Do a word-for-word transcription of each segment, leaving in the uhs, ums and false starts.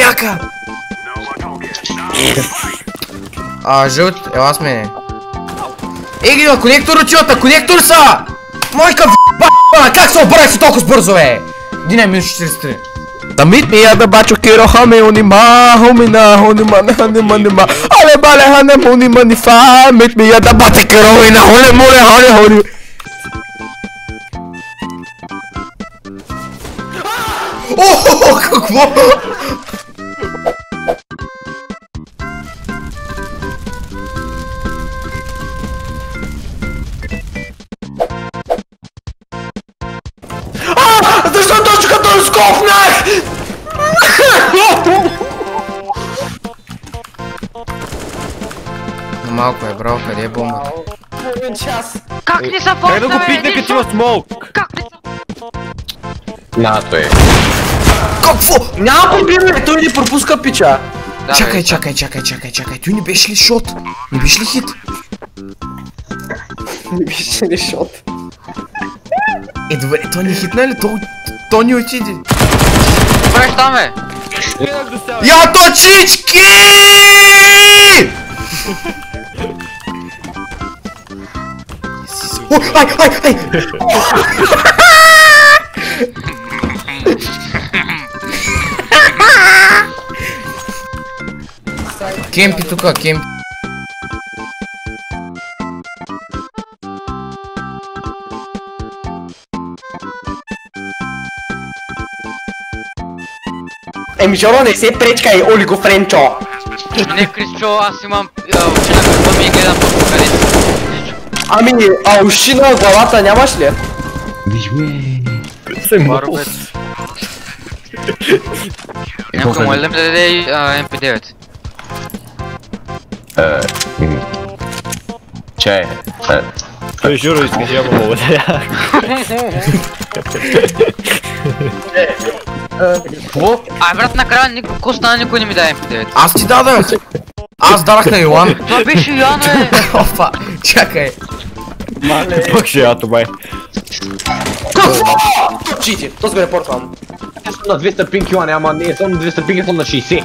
чака! А, жълт, ела с мене. Ей, ги на конектор отиват, конектор са! Майка в***а, как се обърна си толкова бързо, бе? Дина минус четиридесет и три. Да мит ми я да бачо киро хаме унима, хумина, хунима, не ханима, нима. Але бале хане мунима ни фа, мит ми я да бачо киро хуина, хуне муне, хуне, хуне. О, какво? Защо точно като скопнах? Малко е, браво, къде е бомбата? Половин час. Как не са форса, бе? Как да го пикне като има смолк? Как не са? Нато е. Какво? Няма побиране, той ни пропуска пича. Чакай, чакай, чакай, чакай, чакай. Той не беше ли шот? Не беше ли хит? Не беше ли шот? Е, добре, то ни хитна ли? То, то ни отиде. Добре, там е. Я точички! Ой, ай, ай, ай! Кемпи тука, кемпи. Еми Жоро, не се пречкай, Олиго Френчо. Не, Крисчо, аз имам очи на гърба ми и гледам по къде си. Ами, а уши на главата нямаш ли? Виж ме. Барбет. Някой може да ми даде ем пи девет? Че? Той Журо искаш, я мога да. Какво? Ай, брат, накрая никой стана, никой не ми даде ем пи девет. Аз ти дадах! Аз дадах на Йоан. Това беше Йоан, бе! Опа, чакай. Пък ще ято, бай. Какво? Чити, то го репортвам. Аз съм на двеста пинг, Йоан, ама не съм на двеста пинг, съм на шейсет.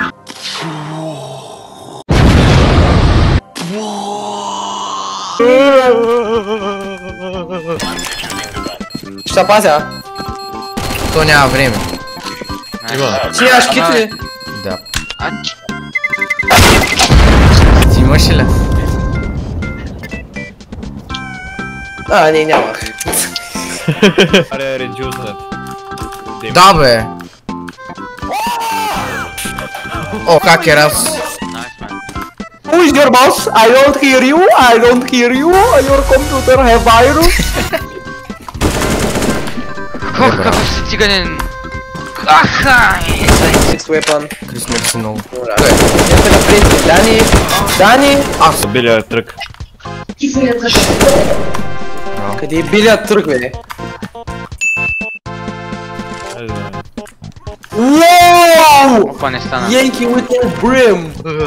Ще пазя. То няма време. Ти имаш кит ли? Да. Ач. Ти имаш ли? А, не, нямах. Аре, реджуснат. Да, бе. О, хакер, аз. Найс, мен. Who is your boss? I don't hear you, I don't hear you, your computer have virus. Ох, какъв си циганин. Аха! Six weapon. Крис ме си много. Добре. Идете напред, Дани, Дани. Аз билия трък. Къде е билият тръг, бе? Уоу! Опа, не стана. Yankee with no brim.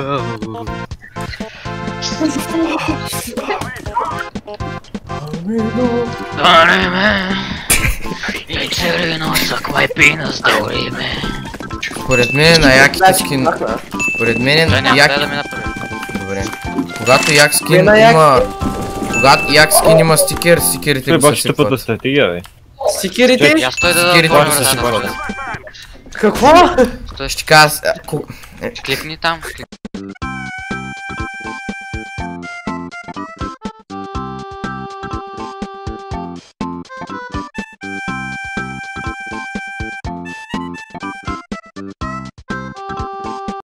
Дори ме. И червено са квайпина с дори ме. Според мен на яките скин... Според мен Той на няма трябва да як... ми направи. Добре. Когато як Кое скин на як? има... Когато як скин има стикер, стикерите Той го бачи тъпата съсипват. стратегия, бе. Стикерите? И аз той да Стикерите да го отворя съсипват. вратата. Какво? Той Ще ще кажа... ку- кликни там. клик-